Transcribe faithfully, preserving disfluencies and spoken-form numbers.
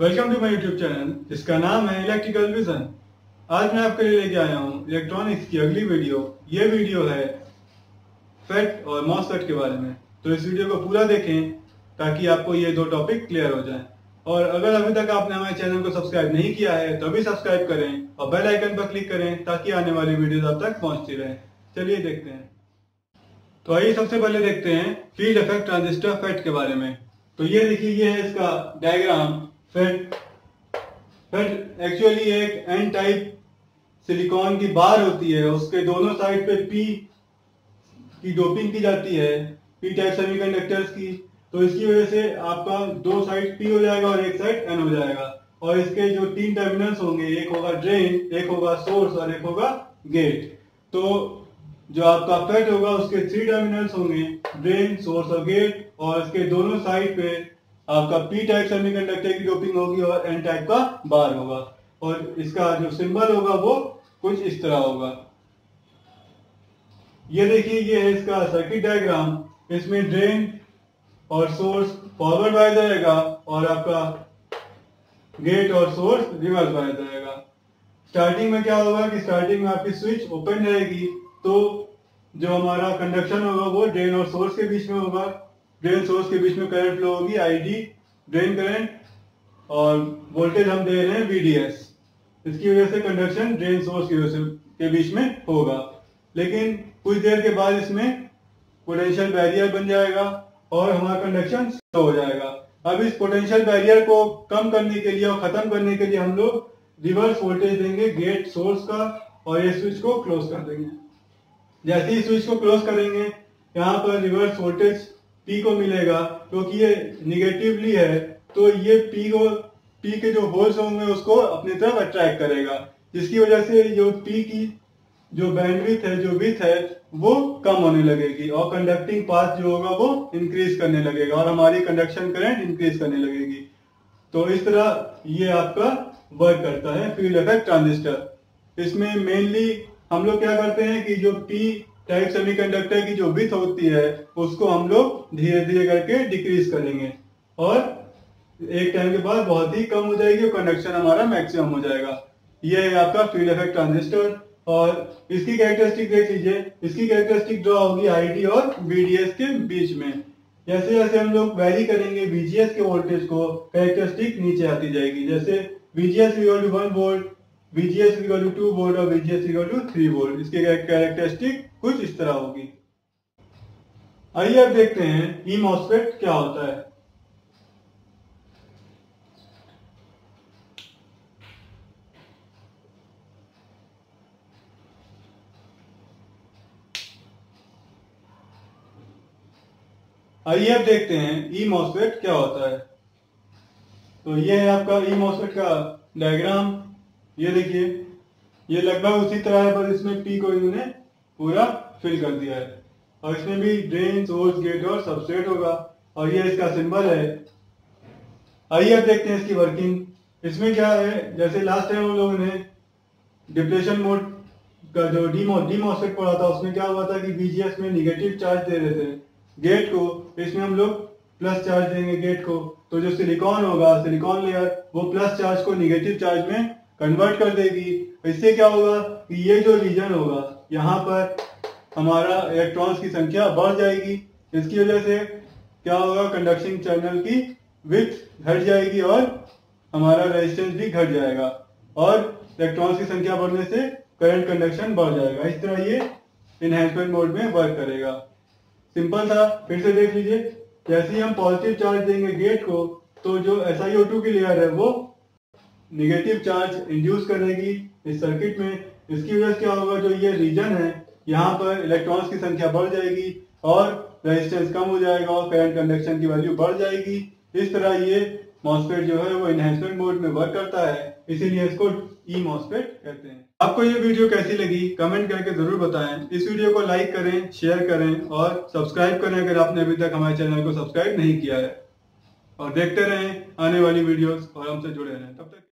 Welcome to my YouTube channel जिसका नाम है इलेक्ट्रिकल विजन। आज मैं आपके लिए लेके आया हूँ इलेक्ट्रॉनिक्स की अगली वीडियो। ये वीडियो है फेट और मॉसफेट के बारे में, तो इस वीडियो को पूरा देखें ताकि आपको ये दो टॉपिक क्लियर हो जाएं। और अगर अभी तक आपने हमारे चैनल को सब्सक्राइब नहीं किया है तो अभी सब्सक्राइब करें और बेल आइकन पर क्लिक करें ताकि आने वाली वीडियो आप तक पहुंचती रहे। चलिए देखते हैं। तो आइए सबसे पहले देखते हैं फील्ड इफेक्ट ट्रांजिस्टर फेट के बारे में। तो ये देखिए, ये है इसका डायग्राम। फेट फेट एक्चुअली एक एन टाइप सिलिकॉन की बार होती है, उसके दोनों साइड पे पी की डोपिंग की जाती है, पी टाइप सेमीकंडक्टर्स की। तो इसकी वजह से आपका दो साइड पी हो जाएगा और एक साइड एन हो जाएगा। और इसके जो तीन टर्मिनल्स होंगे, एक होगा ड्रेन, एक होगा सोर्स और एक होगा गेट। तो जो आपका फेट होगा उसके थ्री टर्मिनल्स होंगे, ड्रेन, सोर्स और गेट। और इसके दोनों साइड पे आपका पी टाइप सेमीकंडक्टर की डोपिंग होगी और एन टाइप का बार होगा। और इसका जो सिंबल होगा वो कुछ इस तरह होगा। ये देखिए, ये है इसका सर्किट डायग्राम। इसमें ड्रेन और सोर्स फॉरवर्ड वाइज रहेगा और आपका गेट और सोर्स रिवर्स वाइज रहेगा। स्टार्टिंग में क्या होगा कि स्टार्टिंग में आपकी स्विच ओपन रहेगी, तो जो हमारा कंडक्शन होगा वो ड्रेन और सोर्स के बीच में होगा। ड्रेन सोर्स के बीच में करंट फ्लो होगी आईडी, ड्रेन करंट, और वोल्टेज हम दे रहे हैं वीडीएस। इसकी वजह से कंडक्शन ड्रेन सोर्स की वजह से के बीच में होगा। लेकिन कुछ देर के बाद इसमें पोटेंशियल बैरियर बन जाएगा और हमारा कंडक्शन स्लो हो जाएगा। अब इस पोटेंशियल बैरियर को कम करने के लिए और खत्म करने के लिए हम लोग रिवर्स वोल्टेज देंगे गेट सोर्स का, और ये स्विच को क्लोज कर देंगे। जैसे ही स्विच को क्लोज करेंगे, यहाँ पर रिवर्स वोल्टेज पी को मिलेगा। क्योंकि ये निगेटिवली है तो ये पी को पी के जो होल्स होंगे उसको अपनी तरफ अट्रैक्ट करेगा, जिसकी वजह से जो पी की जो बैंडविड्थ है, जो विड्थ है, वो कम होने लगेगी और कंडक्टिंग पाथ जो होगा वो इंक्रीज करने लगेगा और हमारी कंडक्शन करंट इंक्रीज करने लगेगी। तो इस तरह ये आपका वर्क करता है फील्ड इफेक्ट ट्रांजिस्टर। इसमें मेनली हम लोग क्या करते हैं कि जो पी टाइप सेमीकंडक्टर की जो विड्थ होती है उसको हम लोग धीरे धीरे करके डिक्रीज करेंगे और एक टाइम के बाद बहुत ही कम हो जाएगी और कंडक्शन हमारा मैक्सिमम हो जाएगा। ये है आपका फील्ड इफेक्ट ट्रांजिस्टर। और इसकी कैरेक्टरिस्टिक देख लीजिए। इसकी कैरेक्टरिस्टिक ड्रॉ होगी आईडी और वीडीएस के बीच में। जैसे जैसे हम लोग वैरी करेंगे वीजीएस के वोल्टेज को, कैरेक्टरिस्टिक नीचे आती जाएगी। जैसे VGS equal to one volt, VGS equal to two volt और VGS equal to three volt. इसकी कैरेक्टरिस्टिक कुछ इस तरह होगी। आइए अब देखते हैं ई मॉसफेट क्या होता है। आइए अब देखते हैं ई मॉसफेट क्या होता है। तो ये है आपका ई मॉसफेट का डायग्राम। ये देखिए, ये लगभग उसी तरह है, पर इसमें पी को इन्होंने पूरा फिल कर दिया है और इसमें भी ड्रेन, सोर्स, गेट और सबस्ट्रेट होगा। और ये इसका सिंबल है। आइए अब देखते हैं इसकी वर्किंग। इसमें क्या है, जैसे लास्ट टाइम हम लोगों ने डिप्लेशन मोड का जो डी मॉसफेट पढ़ा था, उसमें क्या हुआ था कि वीजीएस में निगेटिव चार्ज दे रहे थे गेट को, इसमें हम लोग प्लस चार्ज देंगे गेट को। तो जो सिलिकॉन होगा, सिलिकॉन लेयर, वो प्लस चार्ज को निगेटिव चार्ज में कन्वर्ट कर देगी। इससे क्या होगा कि ये जो रीजन होगा, यहाँ पर हमारा इलेक्ट्रॉन्स की संख्या बढ़ जाएगी। इसकी वजह से क्या होगा, कंडक्शन चैनल की विड्थ घट जाएगी और हमारा रेजिस्टेंस भी घट जाएगा और इलेक्ट्रॉन्स की संख्या बढ़ने से करंट कंडक्शन बढ़ जाएगा। इस तरह ये इनहैंसमेंट मोड में वर्क करेगा। सिंपल था, फिर से देख लीजिए। जैसे ही हम पॉजिटिव चार्ज देंगे गेट को, तो जो एस आई ओ टू की लेयर है वो निगेटिव चार्ज इंड्यूस करेगी इस सर्किट में। इसकी वजह से क्या होगा, जो ये रीजन है यहाँ पर इलेक्ट्रॉन्स की संख्या बढ़ जाएगी और रेजिस्टेंस कम हो जाएगा और करंट कंडक्शन की वैल्यू बढ़ जाएगी। इस तरह ये मॉसफेट जो है वो एनहांसमेंट मोड में वर्क करता है, इसीलिए इसको ई मॉसफेट कहते हैं। आपको ये वीडियो कैसी लगी कमेंट करके जरूर बताएं। इस वीडियो को लाइक करें, शेयर करें और सब्सक्राइब करें अगर आपने अभी तक हमारे चैनल को सब्सक्राइब नहीं किया है। और देखते रहें आने वाली वीडियोस और हमसे जुड़े रहें। तब तक